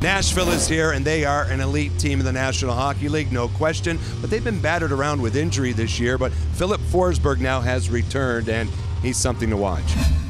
Nashville is here, and they are an elite team in the National Hockey League, no question. But they've been battered around with injury this year. But Filip Forsberg now has returned, and he's something to watch.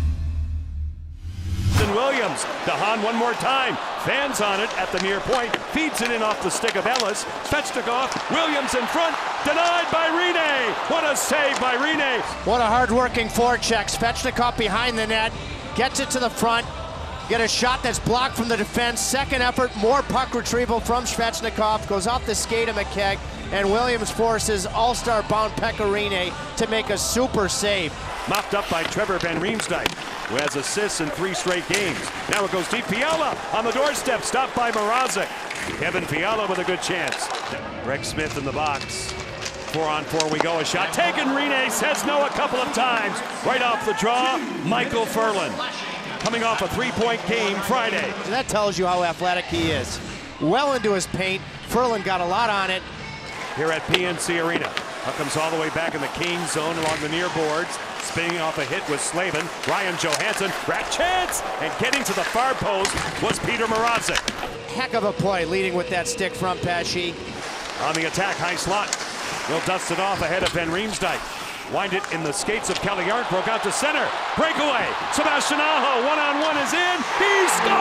Williams, DeHaan one more time, fans on it at the near point, feeds it in off the stick of Ellis, Svechnikov, Williams in front, denied by Rinne. What a save by Rinne. What a hard-working forecheck. Svechnikov behind the net, gets it to the front, get a shot that's blocked from the defense. Second effort, more puck retrieval from Svechnikov, goes off the skate of McKegg, and Williams forces all-star bound Pekka Rinne to make a super save. Mopped up by Trevor Van Riemsdyk, who has assists in 3 straight games. Now it goes deep. Fiala on the doorstep, stopped by Mrazek. Kevin Fiala with a good chance. Greg Smith in the box. 4-on-4 we go. A shot taken. Rinne says no a couple of times. Right off the draw, Michael Ferland. Coming off a 3-point game Friday. That tells you how athletic he is. Well into his paint. Ferland got a lot on it. Here at PNC Arena. Huck comes all the way back in the Kane zone along the near boards. Spinning off a hit was Slavin. Ryan Johansson, rat chance! And getting to the far post was Peter Mrazek. Heck of a play leading with that stick from Pesce. On the attack, high slot. He'll dust it off ahead of Van Riemsdyk. Wind it in the skates of Kelly Yarncroke out to center. Breakaway. Sebastian Aho, one-on-one is in. He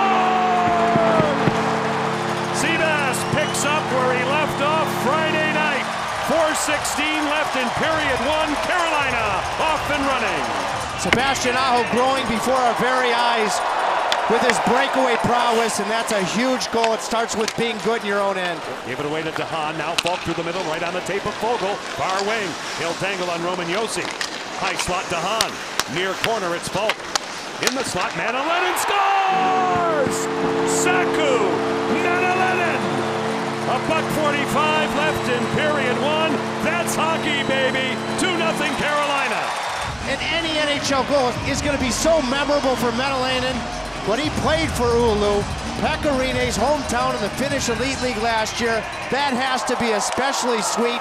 scored! Seabass picks up where he left off Friday night. 4:16 left in period 1. Carolina off and running. Sebastian Aho growing before our very eyes with his breakaway prowess, and that's a huge goal. It starts with being good in your own end. Give it away to DeHaan. Now Falk through the middle, right on the tape of Fogle. Far wing. He'll tangle on Roman Josi. High slot DeHaan. Near corner, it's Falk. In the slot, Manalainen scores! Saku Manalainen! A $1:45 left in period 1. That's hockey, baby. 2-0 Carolina. And any NHL goal is going to be so memorable for Manalainen. When he played for Oulu, Pekka Rinne's hometown in the Finnish Elite League last year, that has to be especially sweet.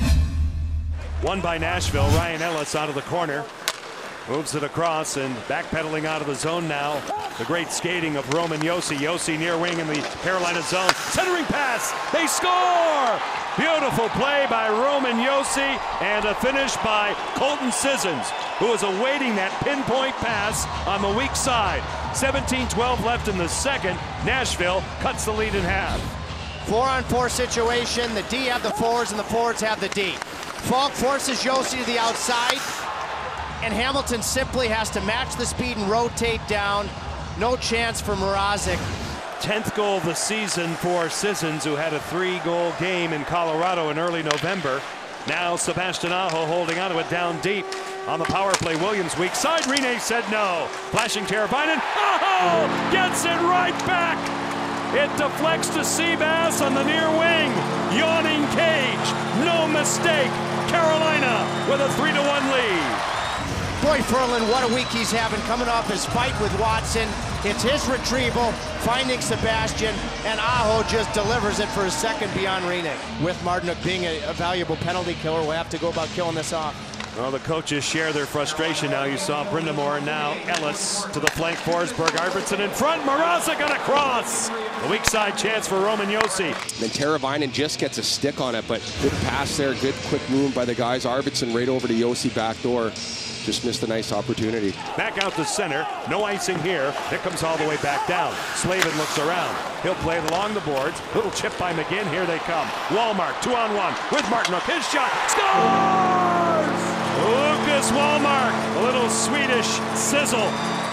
Won by Nashville. Ryan Ellis out of the corner. Moves it across and backpedaling out of the zone now. The great skating of Roman Josi. Josi near wing in the Carolina zone. Centering pass. They score! Beautiful play by Roman Josi and a finish by Colton Sissons, who is awaiting that pinpoint pass on the weak side. 17-12 left in the second. Nashville cuts the lead in half. 4-on-4 situation. The D have the forwards and the forwards have the D. Falk forces Josi to the outside, and Hamilton simply has to match the speed and rotate down. No chance for Mrazek. 10th goal of the season for Sissons, who had a 3-goal game in Colorado in early November. Now Sebastian Aho holding onto it down deep. On the power play, Williams weak side. Rinne said no. Flashing Teravainen. Aho gets it right back. It deflects to Seabass on the near wing. Yawning cage. No mistake. Carolina with a 3-1 lead. Boy, Ferland, what a week he's having, coming off his fight with Watson. It's his retrieval, finding Sebastian, and Aho just delivers it for his second beyond Rinne. With Martinook being a valuable penalty killer, we'll have to go about killing this off. Well, the coaches share their frustration now. You saw Brindamore, now Ellis to the flank. Forsberg, Arvidsson in front. Mrazek on a cross. The weak side chance for Roman Josi. Then Teravainen just gets a stick on it, but good pass there, good quick move by the guys. Arvidsson right over to Josi back door. Just missed a nice opportunity. Back out to center. No icing here. It comes all the way back down. Slavin looks around. He'll play it along the boards. Little chip by McGinn. Here they come. Wallmark 2-on-1 with Martinook. His shot. Scores! Lucas Wallmark. A little Swedish sizzle.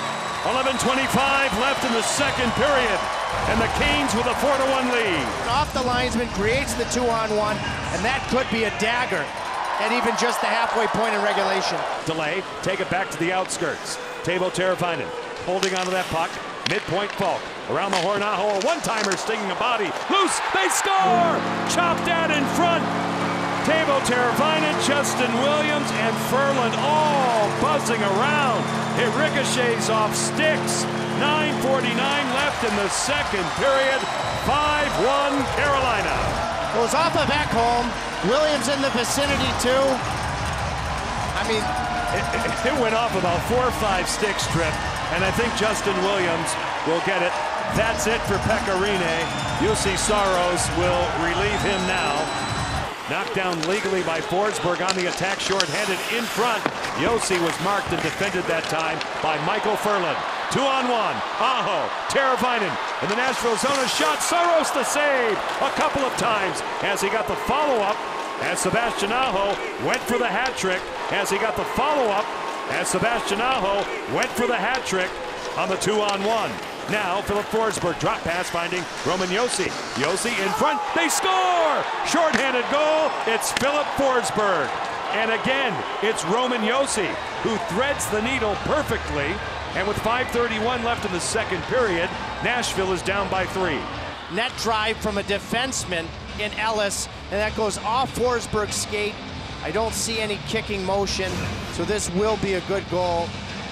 11:25 left in the second period. And the Canes with a 4-1 lead. Off the linesman, creates the 2-on-1, and that could be a dagger at even just the halfway point in regulation. Delay, take it back to the outskirts. Teuvo Teravainen holding onto that puck. Midpoint Falk. Around the horn, Aho, a one-timer stinging a body. Loose, they score! Chopped at in front. Teuvo Teravainen, Justin Williams, and Ferland all buzzing around. It ricochets off sticks. 9:49 left in the second period. 5-1 Carolina. Goes off of Ekholm. Williams in the vicinity too. I mean, it went off about 4 or 5 sticks, Trip. and I think Justin Williams will get it. That's it for Pekka Rinne. Juuse Saros will relieve him now. Knocked down legally by Forsberg on the attack, short-handed in front. Josi was marked and defended that time by Michael Ferland. 2-on-1. Aho, Teravainen in the Nashville zone. A shot. Saros the save a couple of times as he got the follow-up. As Sebastian Aho went for the hat trick. As he got the follow-up. As Sebastian Aho went for the hat trick on the 2-on-1. Now, Philip Forsberg, drop pass finding Roman Josi. Josi in front, they score! Short-handed goal, it's Philip Forsberg. And again, it's Roman Josi who threads the needle perfectly. And with 5:31 left in the second period, Nashville is down by 3. Net drive from a defenseman in Ellis, and that goes off Forsberg's skate. I don't see any kicking motion, so this will be a good goal.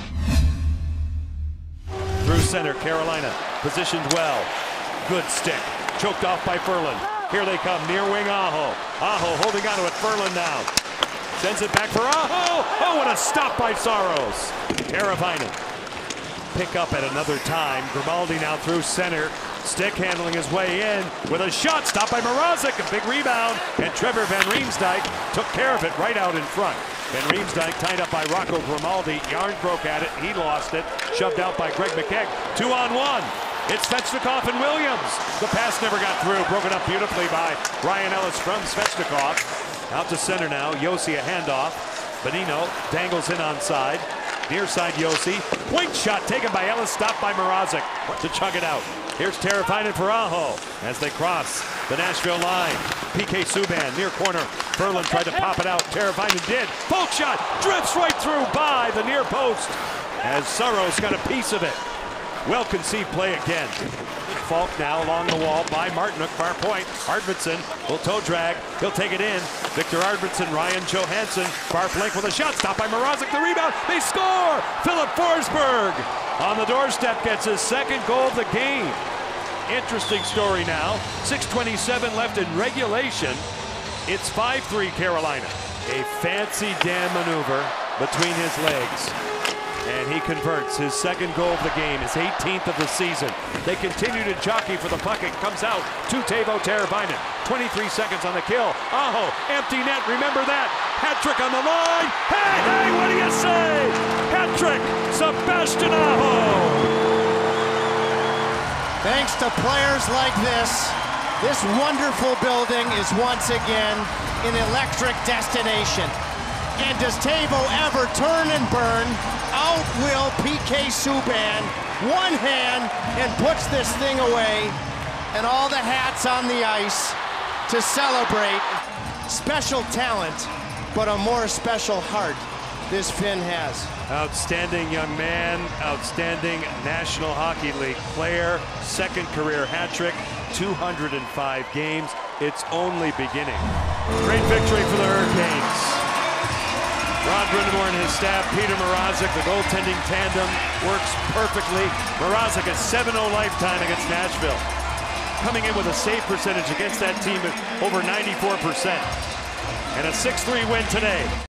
Through center, Carolina positioned well. Good stick, choked off by Ferland. Here they come, near wing Aho. Aho holding onto it, Ferland now. Sends it back for Aho. Oh, what a stop by Saros. Teravainen. Pick up at another time. Grimaldi now through center. Stick handling his way in with a shot. Stopped by Mrazek. A big rebound. And Trevor Van Riemsdyk took care of it right out in front. Van Riemsdyk tied up by Rocco Grimaldi. Jarnkrok at it. He lost it. Shoved out by Greg McKegg. 2-on-1. It's Svechnikov and Williams. The pass never got through. Broken up beautifully by Ryan Ellis from Svechnikov. Out to center now. Josi a handoff. Bonino dangles in onside. Near side Josi. Point shot taken by Ellis. Stopped by Mrazek to chug it out. Here's Teravainen for Aho as they cross the Nashville line. PK Subban near corner. Ferland tried to pop it out. Teravainen did. Poke shot. Drifts right through by the near post as Saros got a piece of it. Well conceived play again. Falk now along the wall by Martinook, far point. Arvidsson will toe drag. He'll take it in. Victor Arvidsson, Ryan Johansson, far flank with a shot. Stopped by Mrazek. The rebound. They score! Philip Forsberg on the doorstep gets his second goal of the game. Interesting story now. 6:27 left in regulation. It's 5-3 Carolina. A fancy damn maneuver between his legs. And he converts his second goal of the game, his 18th of the season. They continue to jockey for the puck. It comes out to Teuvo Teravainen. 23 seconds on the kill. Aho, empty net, remember that. Hat trick on the line. Hey, what do you say? Hat trick, Sebastian Aho. Thanks to players like this wonderful building is once again an electric destination. And does Teuvo ever turn and burn? Out will PK Subban, one hand, and puts this thing away. And all the hats on the ice to celebrate. Special talent, but a more special heart this Finn has. Outstanding young man, outstanding National Hockey League player, second career hat trick, 205 games. It's only beginning. Great victory for the Hurricanes. Rod Brind'Amour and his staff, Peter Mrazek, the goaltending tandem works perfectly. Mrazek a 7-0 lifetime against Nashville. Coming in with a save percentage against that team at over 94%. And a 6-3 win today.